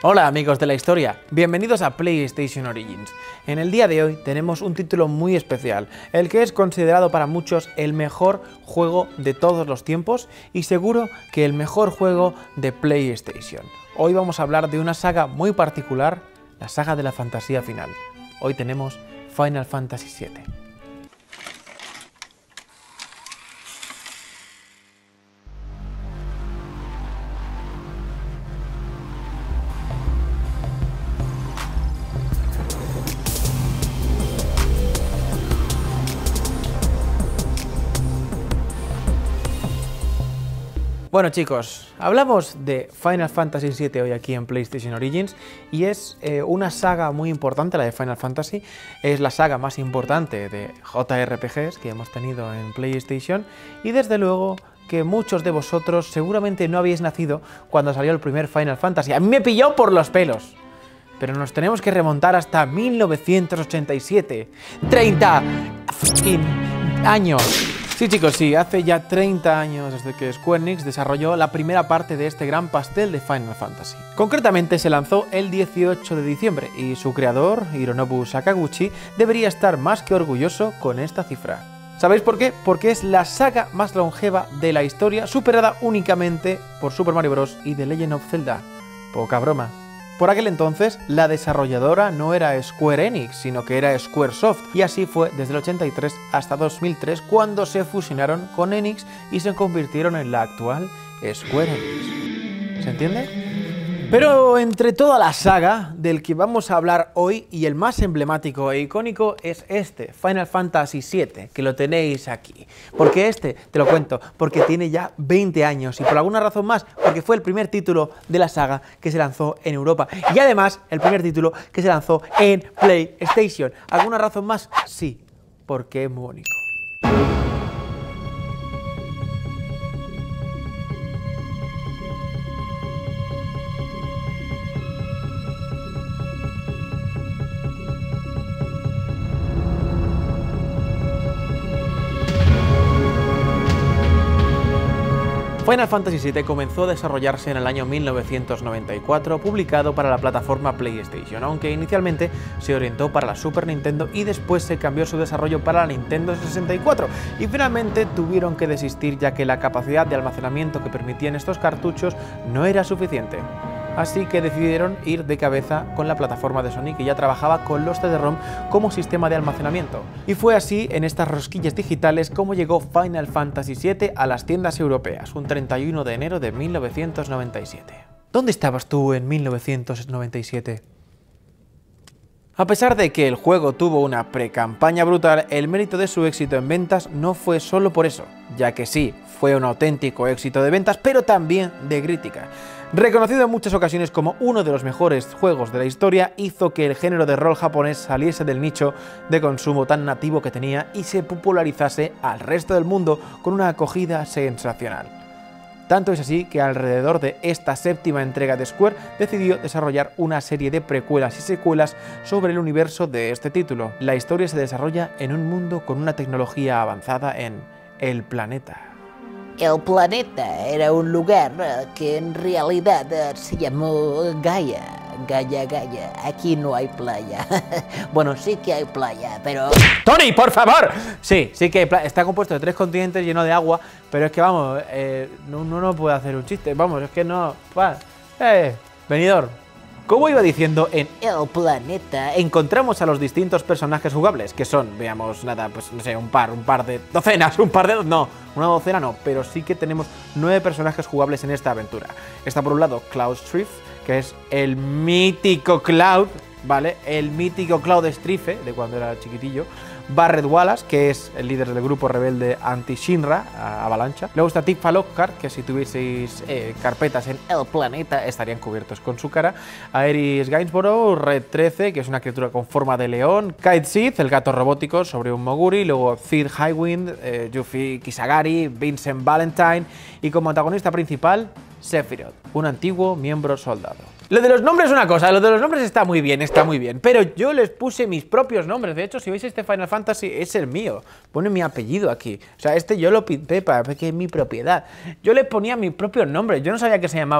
Hola amigos de la historia, bienvenidos a PlayStation Origins. En el día de hoy tenemos un título muy especial, el que es considerado para muchos el mejor juego de todos los tiempos y seguro que el mejor juego de PlayStation. Hoy vamos a hablar de una saga muy particular, la saga de la fantasía final. Hoy tenemos Final Fantasy VII. Bueno chicos, hablamos de Final Fantasy VII hoy aquí en PlayStation Origins y es una saga muy importante, la de Final Fantasy. Es la saga más importante de JRPGs que hemos tenido en PlayStation y desde luego que muchos de vosotros seguramente no habéis nacido cuando salió el primer Final Fantasy. A mí me pilló por los pelos, pero nos tenemos que remontar hasta 1987. 30 años. Sí chicos, sí, hace ya 30 años desde que Square Enix desarrolló la primera parte de este gran pastel de Final Fantasy. Concretamente se lanzó el 18 de diciembre y su creador, Hironobu Sakaguchi, debería estar más que orgulloso con esta cifra. ¿Sabéis por qué? Porque es la saga más longeva de la historia, superada únicamente por Super Mario Bros. Y The Legend of Zelda. Poca broma. Por aquel entonces, la desarrolladora no era Square Enix, sino que era Squaresoft, y así fue desde el 83 hasta 2003 cuando se fusionaron con Enix y se convirtieron en la actual Square Enix. ¿Se entiende? Pero entre toda la saga del que vamos a hablar hoy, y el más emblemático e icónico es este, Final Fantasy VII, que lo tenéis aquí. Porque este, te lo cuento, porque tiene ya 20 años y por alguna razón más, porque fue el primer título de la saga que se lanzó en Europa. Y además, el primer título que se lanzó en PlayStation. ¿Alguna razón más? Sí, porque es muy bonito. Final Fantasy VII comenzó a desarrollarse en el año 1994, publicado para la plataforma PlayStation, aunque inicialmente se orientó para la Super Nintendo y después se cambió su desarrollo para la Nintendo 64, y finalmente tuvieron que desistir ya que la capacidad de almacenamiento que permitían estos cartuchos no era suficiente. Así que decidieron ir de cabeza con la plataforma de Sony, que ya trabajaba con los CD-ROM como sistema de almacenamiento. Y fue así, en estas rosquillas digitales, como llegó Final Fantasy VII a las tiendas europeas, un 31 de enero de 1997. ¿Dónde estabas tú en 1997? A pesar de que el juego tuvo una pre-campaña brutal, el mérito de su éxito en ventas no fue solo por eso, ya que sí, fue un auténtico éxito de ventas, pero también de crítica. Reconocido en muchas ocasiones como uno de los mejores juegos de la historia, hizo que el género de rol japonés saliese del nicho de consumo tan nativo que tenía y se popularizase al resto del mundo con una acogida sensacional. Tanto es así que alrededor de esta séptima entrega de Square decidió desarrollar una serie de precuelas y secuelas sobre el universo de este título. La historia se desarrolla en un mundo con una tecnología avanzada en el planeta. El planeta era un lugar que en realidad se llamó Gaia. Gaia. Aquí no hay playa. Bueno, sí que hay playa, pero... ¡Tony, por favor! Sí que hay playa. Está compuesto de 3 continentes lleno de agua, pero es que vamos, no puede hacer un chiste. Vamos, es que no... Venidor. Como iba diciendo, en el planeta encontramos a los distintos personajes jugables, que son, veamos, nada, pues no sé, un par de docenas, no, una docena no, pero sí que tenemos 9 personajes jugables en esta aventura. Está por un lado Cloud Strife, que es el mítico Cloud, ¿vale? El mítico Cloud Strife, de cuando era chiquitillo. Barret Wallace, que es el líder del grupo rebelde anti-Shinra, Avalancha. Luego está Tifa Lockhart, que si tuvieseis carpetas en el planeta estarían cubiertos con su cara. Aeris Gainsborough, Red 13, que es una criatura con forma de león. Kite Sith, el gato robótico sobre un Moguri. Luego Cid Highwind, Yuffie Kisagari, Vincent Valentine. Y como antagonista principal, Sephiroth, un antiguo miembro soldado. Lo de los nombres es una cosa, lo de los nombres está muy bien, pero yo les puse mis propios nombres. De hecho, si veis este Final Fantasy, es el mío. Pone mi apellido aquí. O sea, este yo lo pinté para que es mi propiedad. Yo les ponía mis propios nombres. Yo no sabía que se llamaban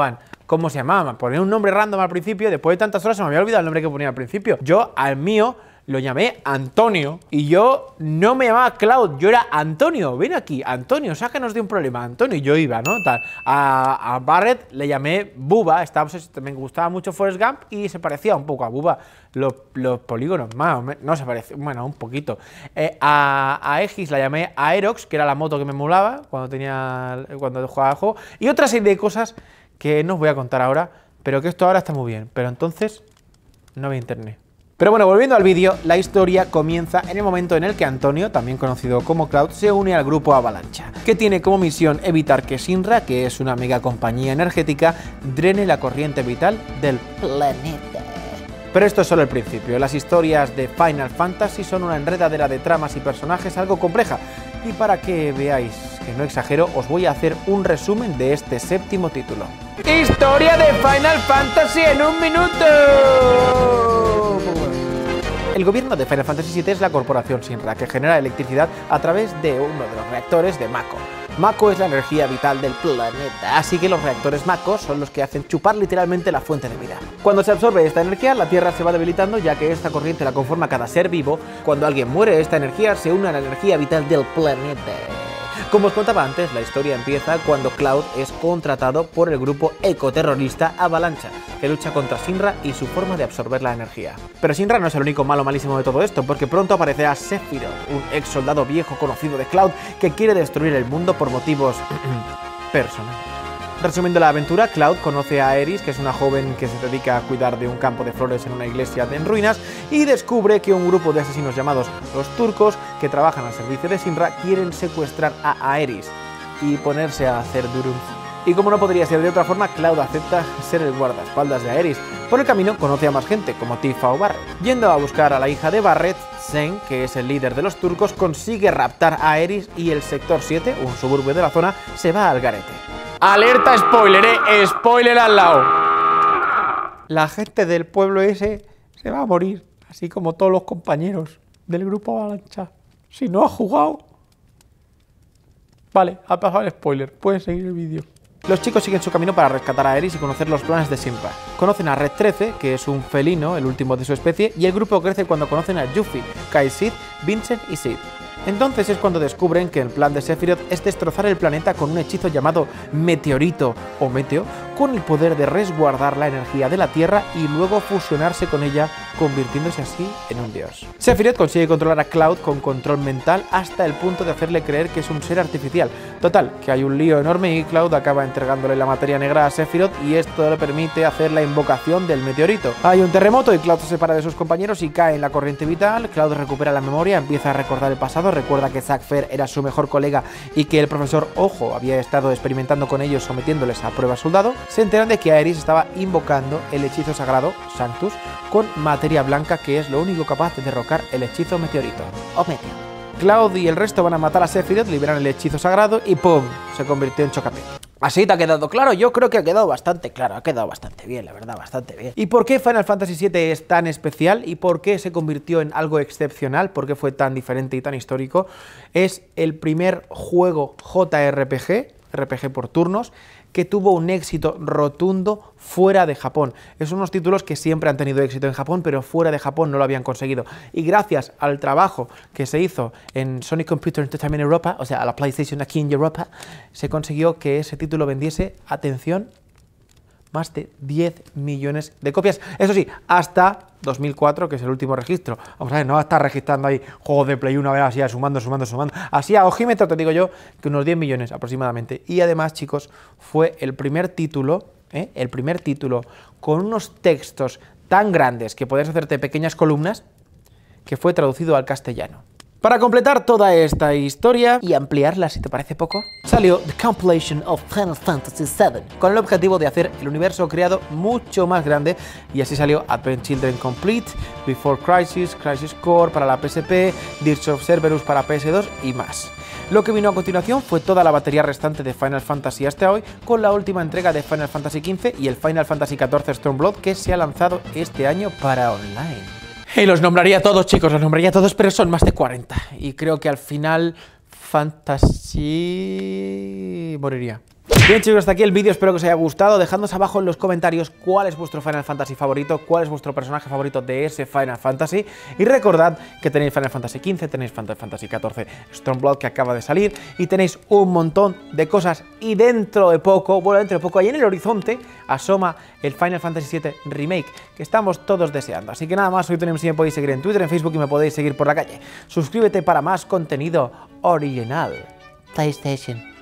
cómo se llamaba. Ponía un nombre random al principio, después de tantas horas se me había olvidado el nombre que ponía al principio. Yo al mío lo llamé Antonio y yo no me llamaba Cloud, yo era Antonio. Ven aquí, Antonio, sácanos de un problema, Antonio. Y yo iba, ¿no? Tal. A Barret le llamé Bubba, me gustaba mucho Forrest Gump y se parecía un poco a Bubba. Los polígonos, más o menos, no se parecía, bueno, un poquito. A Egis la llamé Aerox, que era la moto que me molaba cuando jugaba al juego. Y otra serie de cosas que no os voy a contar ahora, pero que esto ahora está muy bien. Pero entonces no había internet. Pero bueno, volviendo al vídeo, la historia comienza en el momento en el que Antonio, también conocido como Cloud, se une al grupo Avalancha, que tiene como misión evitar que Shinra, que es una mega compañía energética, drene la corriente vital del planeta. Pero esto es solo el principio. Las historias de Final Fantasy son una enredadera de tramas y personajes algo compleja. Y para que veáis que no exagero, os voy a hacer un resumen de este séptimo título. ¡Historia de Final Fantasy en un minuto! El gobierno de Final Fantasy VII es la corporación Shinra, que genera electricidad a través de uno de los reactores de Mako. Mako es la energía vital del planeta, así que los reactores Mako son los que hacen chupar literalmente la fuente de vida. Cuando se absorbe esta energía, la Tierra se va debilitando, ya que esta corriente la conforma cada ser vivo. Cuando alguien muere, esta energía se une a la energía vital del planeta. Como os contaba antes, la historia empieza cuando Cloud es contratado por el grupo ecoterrorista Avalancha, que lucha contra Shinra y su forma de absorber la energía. Pero Shinra no es el único malo malísimo de todo esto, porque pronto aparecerá Sephiroth, un ex soldado viejo conocido de Cloud que quiere destruir el mundo por motivos personales. Resumiendo la aventura, Cloud conoce a Aeris, que es una joven que se dedica a cuidar de un campo de flores en una iglesia en ruinas, y descubre que un grupo de asesinos llamados los turcos, que trabajan al servicio de Shinra, quieren secuestrar a Aeris y ponerse a hacer durum. Y como no podría ser de otra forma, Cloud acepta ser el guardaespaldas de Aeris. Por el camino conoce a más gente, como Tifa o Barret. Yendo a buscar a la hija de Barret, Zen, que es el líder de los turcos, consigue raptar a Aeris y el Sector 7, un suburbio de la zona, se va al garete. ¡Alerta spoiler, spoiler al lado! La gente del pueblo ese se va a morir, así como todos los compañeros del grupo Avalancha. Si no has jugado... Vale, ha pasado el spoiler, puedes seguir el vídeo. Los chicos siguen su camino para rescatar a Aeris y conocer los planes de Shinra. Conocen a Red 13, que es un felino, el último de su especie, y el grupo crece cuando conocen a Yuffie, Kai Sid, Vincent y Sid. Entonces es cuando descubren que el plan de Sephiroth es destrozar el planeta con un hechizo llamado Meteorito o Meteo, con el poder de resguardar la energía de la Tierra y luego fusionarse con ella, convirtiéndose así en un dios. Sephiroth consigue controlar a Cloud con control mental hasta el punto de hacerle creer que es un ser artificial. Total, que hay un lío enorme y Cloud acaba entregándole la materia negra a Sephiroth y esto le permite hacer la invocación del meteorito. Hay un terremoto y Cloud se separa de sus compañeros y cae en la corriente vital. Cloud recupera la memoria, empieza a recordar el pasado, recuerda que Zack Fair era su mejor colega y que el profesor Ojo había estado experimentando con ellos sometiéndoles a prueba soldado. Se enteran de que Aeris estaba invocando el hechizo sagrado, Sanctus, con materia blanca, que es lo único capaz de derrocar el hechizo meteorito, o meteo. Cloud y el resto van a matar a Sephiroth, liberan el hechizo sagrado y ¡pum! Se convirtió en Chocapic. ¿Así te ha quedado claro? Yo creo que ha quedado bastante claro, ha quedado bastante bien, la verdad, bastante bien. ¿Y por qué Final Fantasy VII es tan especial? ¿Y por qué se convirtió en algo excepcional? ¿Por qué fue tan diferente y tan histórico? Es el primer juego JRPG, RPG por turnos, que tuvo un éxito rotundo fuera de Japón. Es unos títulos que siempre han tenido éxito en Japón, pero fuera de Japón no lo habían conseguido. Y gracias al trabajo que se hizo en Sony Computer Entertainment Europa, o sea, a la PlayStation aquí en Europa, se consiguió que ese título vendiese, atención, más de 10 millones de copias. Eso sí, hasta 2004, que es el último registro. Vamos a ver, no va a estar registrando ahí juegos de Play 1, a ver, así, sumando. Así a ojímetro te digo yo que unos 10 millones aproximadamente. Y además, chicos, fue el primer título con unos textos tan grandes que podías hacerte pequeñas columnas, que fue traducido al castellano. Para completar toda esta historia y ampliarla si te parece poco, salió The Compilation of Final Fantasy VII, con el objetivo de hacer el universo creado mucho más grande, y así salió Advent Children Complete, Before Crisis, Crisis Core para la PSP, Dirge of Cerberus para PS2 y más. Lo que vino a continuación fue toda la batería restante de Final Fantasy hasta hoy, con la última entrega de Final Fantasy XV y el Final Fantasy XIV Stormblood, que se ha lanzado este año para online. Y los nombraría todos, chicos, los nombraría todos, pero son más de 40. Y creo que al final Fantasy moriría. Bien chicos, hasta aquí el vídeo, espero que os haya gustado. Dejadnos abajo en los comentarios cuál es vuestro Final Fantasy favorito, cuál es vuestro personaje favorito de ese Final Fantasy. Y recordad que tenéis Final Fantasy XV, tenéis Final Fantasy XIV Stormblood que acaba de salir y tenéis un montón de cosas. Y dentro de poco, ahí en el horizonte, asoma el Final Fantasy VII Remake, que estamos todos deseando. Así que nada más, soy Tony MC, me podéis seguir en Twitter, en Facebook y me podéis seguir por la calle. Suscríbete para más contenido original. PlayStation.